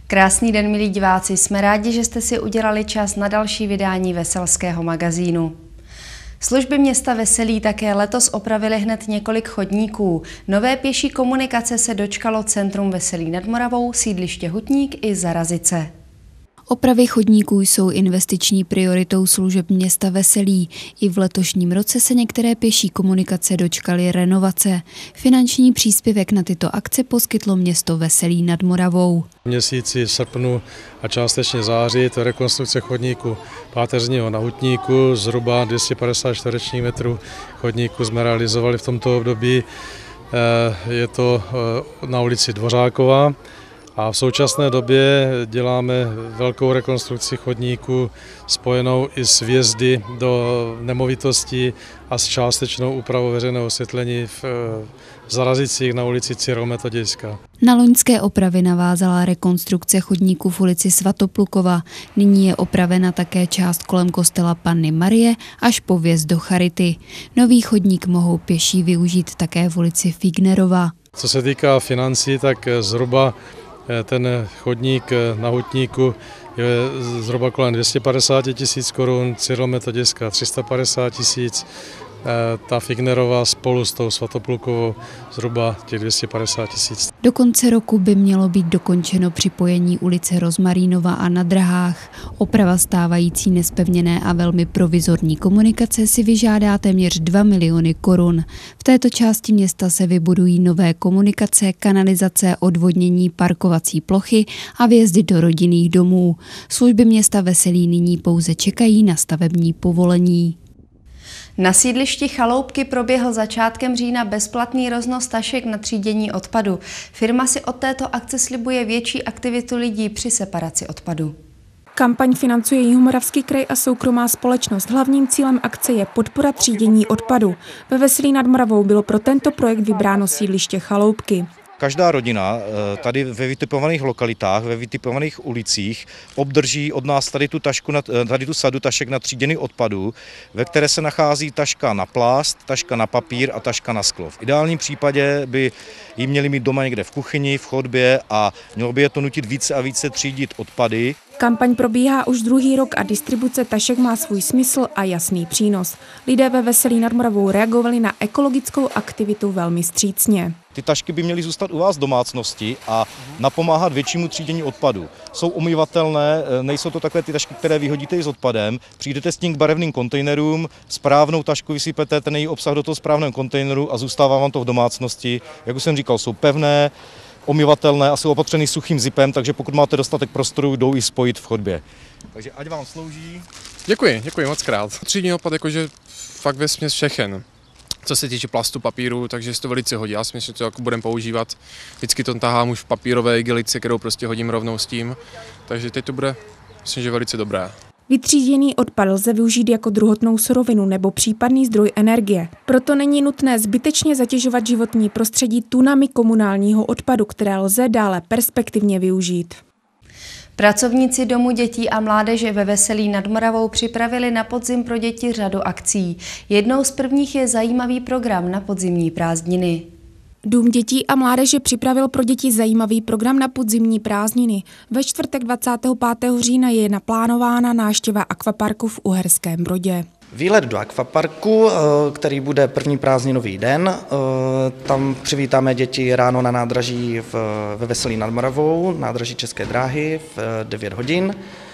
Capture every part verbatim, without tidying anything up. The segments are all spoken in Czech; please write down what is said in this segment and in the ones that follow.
Krásný den, milí diváci, jsme rádi, že jste si udělali čas na další vydání Veselského magazínu. Služby města Veselí také letos opravily hned několik chodníků. Nové pěší komunikace se dočkalo centrum Veselí nad Moravou, sídliště Hutník i Zarazice. Opravy chodníků jsou investiční prioritou služeb města Veselí. I v letošním roce se některé pěší komunikace dočkaly renovace. Finanční příspěvek na tyto akce poskytlo město Veselí nad Moravou. V měsíci srpnu a částečně září to rekonstrukce chodníku páteřního na Hutníku, zhruba dvě stě padesát čtverečních metrů chodníku jsme realizovali v tomto období. Je to na ulici Dvořáková. A v současné době děláme velkou rekonstrukci chodníku spojenou i s vjezdy do nemovitostí a s částečnou úpravou veřejného osvětlení v Zarazicích na ulici Cyrila Metodějská. Na loňské opravy navázala rekonstrukce chodníku v ulici Svatoplukova. Nyní je opravena také část kolem kostela Panny Marie až po vjezd do Charity. Nový chodník mohou pěší využít také v ulici Fignerova. Co se týká financí, tak zhruba ten chodník na Hutníku je zhruba kolem dvě stě padesát tisíc korun, Cyrila Metodějská tři sta padesát tisíc, ta Fignerová spolu s tou Svatoplukovou zhruba těch dvě stě padesát tisíc. Do konce roku by mělo být dokončeno připojení ulice Rozmarínova a na Drahách. Oprava stávající nezpevněné a velmi provizorní komunikace si vyžádá téměř dva miliony korun. V této části města se vybudují nové komunikace, kanalizace, odvodnění, parkovací plochy a vjezdy do rodinných domů. Služby města Veselí nyní pouze čekají na stavební povolení. Na sídlišti Chaloupky proběhl začátkem října bezplatný roznos tašek na třídění odpadu. Firma si od této akce slibuje větší aktivitu lidí při separaci odpadu. Kampaň financuje Jihomoravský kraj a soukromá společnost. Hlavním cílem akce je podpora třídění odpadu. Ve Veselí nad Moravou bylo pro tento projekt vybráno sídliště Chaloupky. Každá rodina tady ve vytipovaných lokalitách, ve vytipovaných ulicích obdrží od nás tady tu, tašku, tady tu sadu tašek na třídění odpadu, ve které se nachází taška na plást, taška na papír a taška na sklo. V ideálním případě by ji měli mít doma někde v kuchyni, v chodbě a mělo by je to nutit více a více třídit odpady. Kampaň probíhá už druhý rok a distribuce tašek má svůj smysl a jasný přínos. Lidé ve Veselí nad Moravou reagovali na ekologickou aktivitu velmi vstřícně. Ty tašky by měly zůstat u vás v domácnosti a napomáhat většímu třídění odpadu. Jsou umyvatelné, nejsou to takové ty tašky, které vyhodíte i s odpadem. Přijdete s tím k barevným kontejnerům, správnou tašku vysypete ten její obsah do toho správného kontejneru a zůstává vám to v domácnosti. Jak už jsem říkal, jsou pevné, omyvatelné a jsou opatřeny suchým zipem, takže pokud máte dostatek prostoru, jdou i spojit v chodbě. Takže ať vám slouží. Děkuji, děkuji moc krát. Třídní odpad jakože fakt vesměs všechen. Co se týče plastu, papíru, takže se to velice hodí. Já si myslím, že to jako budeme používat. Vždycky to tahám už v papírové igelici, kterou prostě hodím rovnou s tím. Takže teď to bude, myslím, že velice dobré. Vytříděný odpad lze využít jako druhotnou surovinu nebo případný zdroj energie. Proto není nutné zbytečně zatěžovat životní prostředí tunami komunálního odpadu, které lze dále perspektivně využít. Pracovníci Domu dětí a mládeže ve Veselí nad Moravou připravili na podzim pro děti řadu akcí. Jednou z prvních je zajímavý program na podzimní prázdniny. Dům dětí a mládeže připravil pro děti zajímavý program na podzimní prázdniny. Ve čtvrtek dvacátého pátého října je naplánována návštěva akvaparku v Uherském Brodě. Výlet do akvaparku, který bude první prázdninový den. Tam přivítáme děti ráno na nádraží ve Veselí nad Moravou, nádraží České dráhy v devět hodin.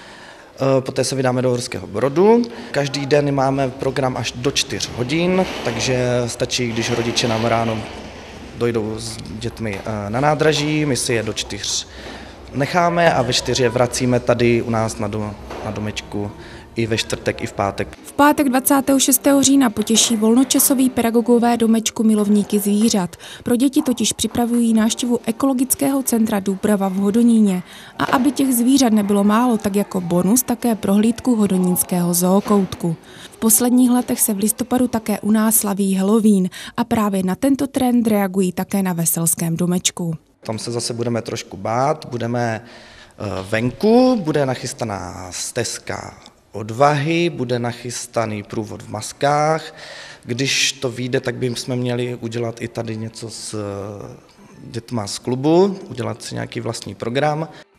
Poté se vydáme do Uherského Brodu. Každý den máme program až do čtyř hodin, takže stačí, když rodiče nám ráno dojdou s dětmi na nádraží, my si je do čtyř necháme a ve čtyři je vracíme tady u nás na, do, na domečku i ve čtvrtek, i v pátek. V pátek dvacátého šestého října potěší volnočasový pedagogové domečku milovníky zvířat. Pro děti totiž připravují návštěvu ekologického centra Dúbrava v Hodoníně. A aby těch zvířat nebylo málo, tak jako bonus také prohlídku hodonínského zookoutku. V posledních letech se v listopadu také u nás slaví Halloween a právě na tento trend reagují také na Veselském domečku. Tam se zase budeme trošku bát, budeme venku, bude nachystaná stezka odvahy, bude nachystaný průvod v maskách. Když to vyjde, tak bychom měli udělat i tady něco s dětma z klubu, udělat si nějaký vlastní program.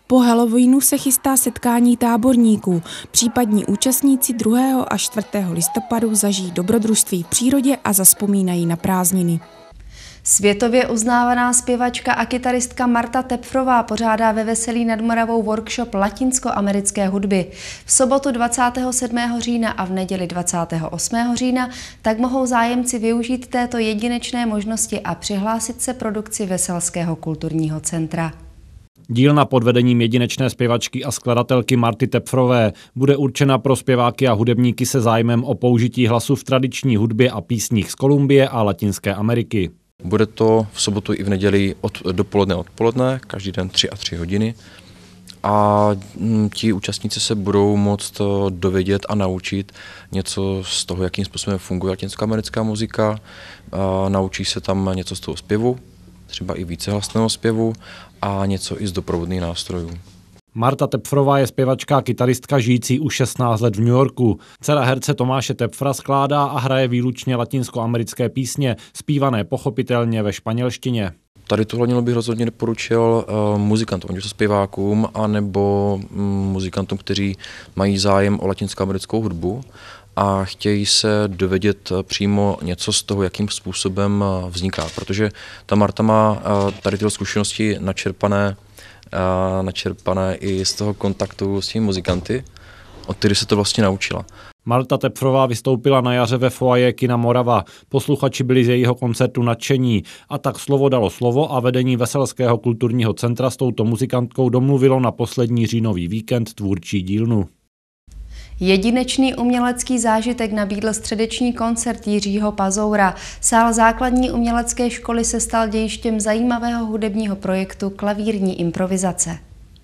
Po Halloweenu se chystá setkání táborníků. Případní účastníci druhého až čtvrtého listopadu zažijí dobrodružství v přírodě a zavzpomínají na prázdniny. Světově uznávaná zpěvačka a kytaristka Marta Tepfrová pořádá ve Veselí nad Moravou workshop latinskoamerické hudby. V sobotu dvacátého sedmého října a v neděli dvacátého osmého října tak mohou zájemci využít této jedinečné možnosti a přihlásit se produkci Veselského kulturního centra. Dílna pod vedením jedinečné zpěvačky a skladatelky Marty Tepfrové bude určena pro zpěváky a hudebníky se zájmem o použití hlasu v tradiční hudbě a písních z Kolumbie a Latinské Ameriky. Bude to v sobotu i v neděli od dopoledne odpoledne, každý den tři a tři hodiny. A ti účastníci se budou moct dovědět a naučit něco z toho, jakým způsobem funguje latinskoamerická muzika. A naučí se tam něco z toho zpěvu, třeba i vícehlasného zpěvu a něco i z doprovodných nástrojů. Marta Tepfrová je zpěvačka a kytaristka žijící už šestnáct let v New Yorku. Dcera herce Tomáše Tepfra skládá a hraje výlučně latinskoamerické písně, zpívané pochopitelně ve španělštině. Tady tohle bych rozhodně doporučil uh, muzikantům, ať už zpěvákům, anebo um, muzikantům, kteří mají zájem o latinskoamerickou hudbu a chtějí se dovědět přímo něco z toho, jakým způsobem vzniká. Protože ta Marta má uh, tady tyhle zkušenosti načerpané a načerpané i z toho kontaktu s těmi muzikanty, od kterých se to vlastně naučila. Marta Tepfrová vystoupila na jaře ve foaje kina Morava. Posluchači byli z jejího koncertu nadšení a tak slovo dalo slovo a vedení Veselského kulturního centra s touto muzikantkou domluvilo na poslední říjnový víkend tvůrčí dílnu. Jedinečný umělecký zážitek nabídl středeční koncert Jiřího Pazoura. Sál základní umělecké školy se stal dějištěm zajímavého hudebního projektu Klavírní improvizace.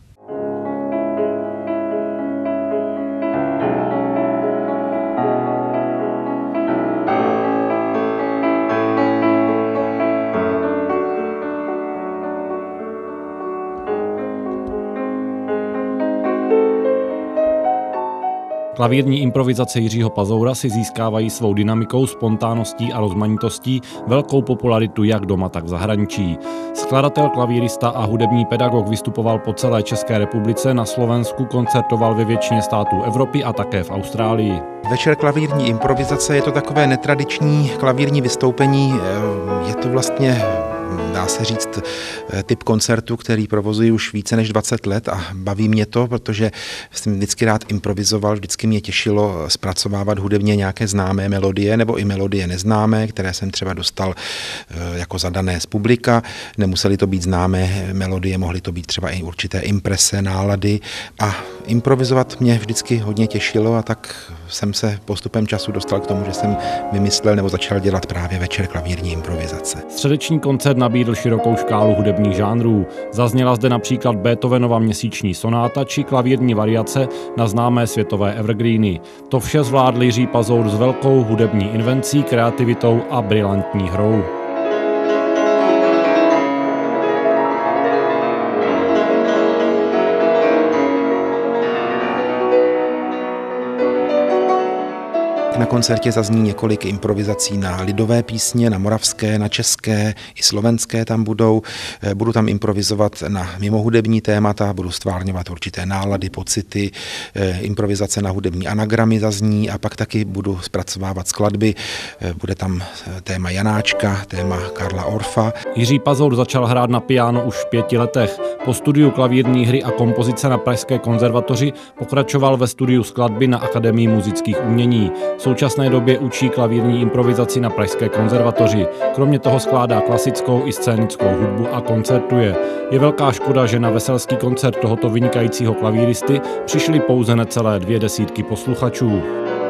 Klavírní improvizace Jiřího Pazoura si získávají svou dynamikou, spontánností a rozmanitostí velkou popularitu jak doma, tak v zahraničí. Skladatel, klavírista a hudební pedagog vystupoval po celé České republice, na Slovensku koncertoval ve většině států Evropy a také v Austrálii. Večer klavírní improvizace je to takové netradiční klavírní vystoupení, je to vlastně, dá se říct, typ koncertu, který provozuji už více než dvacet let a baví mě to, protože jsem vždycky rád improvizoval, vždycky mě těšilo zpracovávat hudebně nějaké známé melodie nebo i melodie neznámé, které jsem třeba dostal jako zadané z publika. Nemusely to být známé melodie, mohly to být třeba i určité imprese, nálady a improvizovat mě vždycky hodně těšilo a tak jsem se postupem času dostal k tomu, že jsem vymyslel nebo začal dělat právě večer klavírní improvizace. Středeční koncert nabídl širokou škálu hudebních žánrů. Zazněla zde například Beethovenova měsíční sonáta či klavírní variace na známé světové evergreeny. To vše zvládl Jiří Pazour s velkou hudební invencí, kreativitou a brilantní hrou. Na koncertě zazní několik improvizací na lidové písně, na moravské, na české, i slovenské tam budou. Budu tam improvizovat na mimohudební témata, budu stvárňovat určité nálady, pocity, improvizace na hudební anagramy zazní a pak taky budu zpracovávat skladby. Bude tam téma Janáčka, téma Karla Orfa. Jiří Pazour začal hrát na piano už v pěti letech. Po studiu klavírní hry a kompozice na Pražské konzervatoři pokračoval ve studiu skladby na Akademii múzických umění. V současné době učí klavírní improvizaci na Pražské konzervatoři. Kromě toho skládá klasickou i scénickou hudbu a koncertuje. Je velká škoda, že na veselský koncert tohoto vynikajícího klavíristy přišli pouze necelé dvě desítky posluchačů.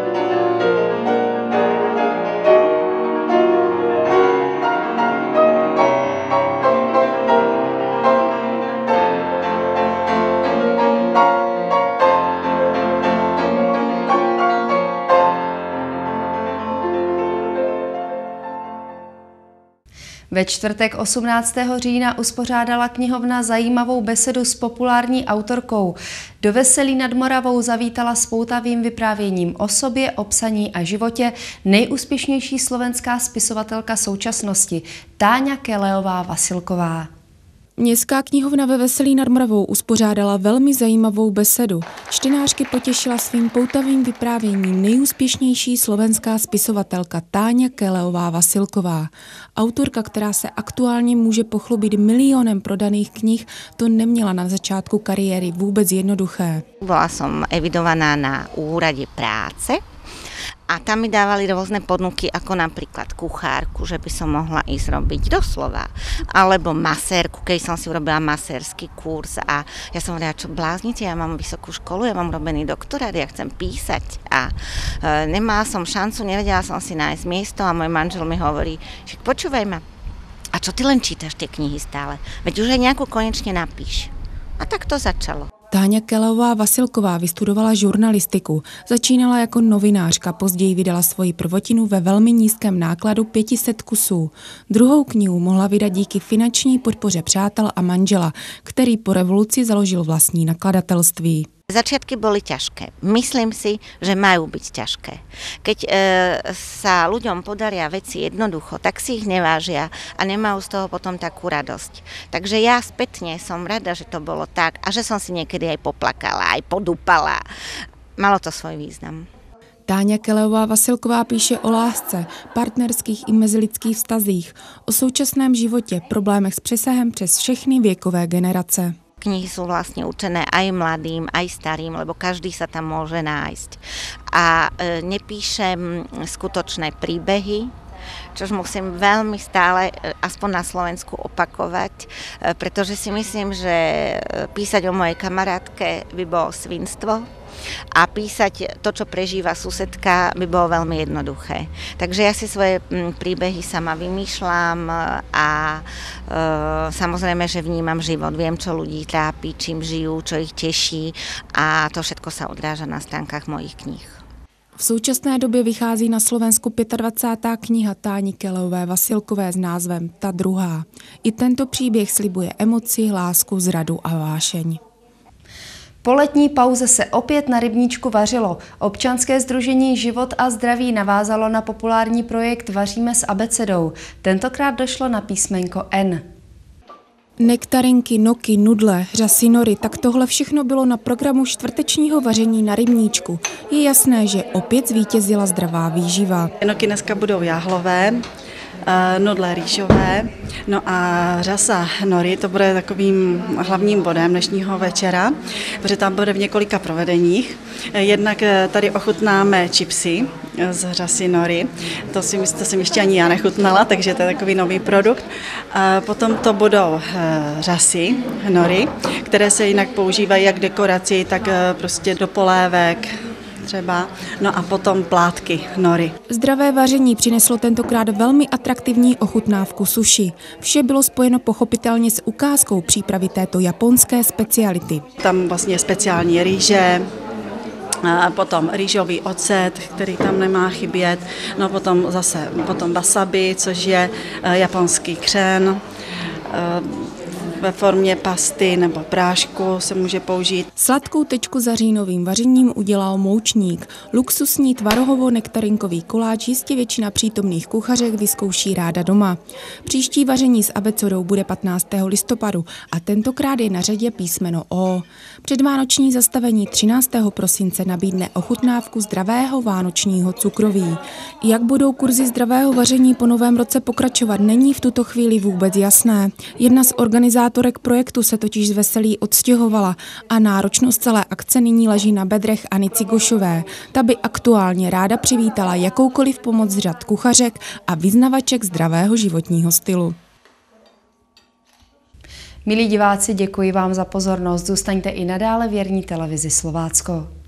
Ve čtvrtek osmnáctého října uspořádala knihovna zajímavou besedu s populární autorkou. Do Veselí nad Moravou zavítala s poutavým vyprávěním o sobě, o psaní a životě nejúspěšnější slovenská spisovatelka současnosti Táňa Kelleová Vasilková. Městská knihovna ve Veselí nad Moravou uspořádala velmi zajímavou besedu. Čtenářky potěšila svým poutavým vyprávěním nejúspěšnější slovenská spisovatelka Táňa Keleová-Vasilková. Autorka, která se aktuálně může pochlubit milionem prodaných knih, to neměla na začátku kariéry vůbec jednoduché. Bola som evidovaná na úrade práce. A tam mi dávali rôzne ponuky, ako napríklad kuchárku, že by som mohla ísť robiť doslova. Alebo masérku, keď som si urobila masérsky kurz a ja som hovorila, čo bláznite, ja mám vysokú školu, ja mám robený doktorát, ja chcem písať. A e, nemala som šancu, nevedela som si nájsť miesto a môj manžel mi hovorí, že počúvaj ma, a čo ty len čítaš tie knihy stále? Veď už aj nejakú konečne napíš. A tak to začalo. Táňa Keleová-Vasilková vystudovala žurnalistiku, začínala jako novinářka, později vydala svoji prvotinu ve velmi nízkém nákladu pět set kusů. Druhou knihu mohla vydat díky finanční podpoře přátel a manžela, který po revoluci založil vlastní nakladatelství. Začiatky boli ťažké. Myslím si, že majú byť ťažké. Keď e, sa ľuďom podaria veci jednoducho, tak si ich nevážia a nemajú z toho potom takú radosť. Takže ja spätne som rada, že to bolo tak a že som si niekedy aj poplakala, aj podúpala. Malo to svoj význam. Táňa Keleová-Vasilková píše o lásce, partnerských i mezilidských vztazích, o současném životě, problémech s přesahem přes všechny věkové generace. Knihy sú vlastne určené aj mladým, aj starým, lebo každý sa tam môže nájsť. A e, nepíšem skutočné príbehy, čož musím veľmi stále, aspoň na Slovensku, opakovať, e, pretože si myslím, že písať o mojej kamarátke by bolo svinstvo a písať to, čo prežíva susedka, by bolo veľmi jednoduché. Takže ja si svoje príbehy sama vymýšľam a e, samozrejme, že vnímam život. Viem, čo ľudí trápi, čím žijú, čo ich teší a to všetko sa odráža na stránkach mojich kníh. V současné době vychází na Slovensku dvacátá pátá kniha Táni Keleové-Vasilkové s názvem Ta druhá. I tento příběh slibuje emoci, lásku, zradu a vášeň. Po letní pauze se opět na rybníčku vařilo. Občanské sdružení Život a zdraví navázalo na populární projekt Vaříme s abecedou. Tentokrát došlo na písmenko N. Nektarinky, noky, nudle, řasy, nory, tak tohle všechno bylo na programu čtvrtečního vaření na rybníčku. Je jasné, že opět zvítězila zdravá výživa. Noky dneska budou jáhlové, nudle rýžové, no a řasa nory, to bude takovým hlavním bodem dnešního večera, protože tam bude v několika provedeních. Jednak tady ochutnáme chipsy z řasy nory, to, si, to jsem ještě ani já nechutnala, takže to je takový nový produkt. A potom to budou řasy nory, které se jinak používají jak dekoraci, tak prostě do polévek, třeba, no a potom plátky nory. Zdravé vaření přineslo tentokrát velmi atraktivní ochutnávku sushi. Vše bylo spojeno pochopitelně s ukázkou přípravy této japonské speciality. Tam vlastně speciální rýže, a potom rýžový ocet, který tam nemá chybět, no potom zase potom wasabi, což je japonský křen, ve formě pasty nebo prášku se může použít. Sladkou tečku za říjnovým vařením udělal moučník. Luxusní tvarohovo-nektarinkový koláč jistě většina přítomných kuchařek vyzkouší ráda doma. Příští vaření s abecedou bude patnáctého listopadu a tentokrát je na řadě písmeno O. Předvánoční zastavení třináctého prosince nabídne ochutnávku zdravého vánočního cukroví. Jak budou kurzy zdravého vaření po novém roce pokračovat, není v tuto chvíli vůbec jasné. Jedna z organizátorů projektu se totiž z Veselí odstěhovala a náročnost celé akce nyní leží na bedrech Anny Cigošové. Ta by aktuálně ráda přivítala jakoukoliv pomoc z řad kuchařek a vyznavaček zdravého životního stylu. Milí diváci, děkuji vám za pozornost. Zůstaňte i nadále věrní televizi Slovácko.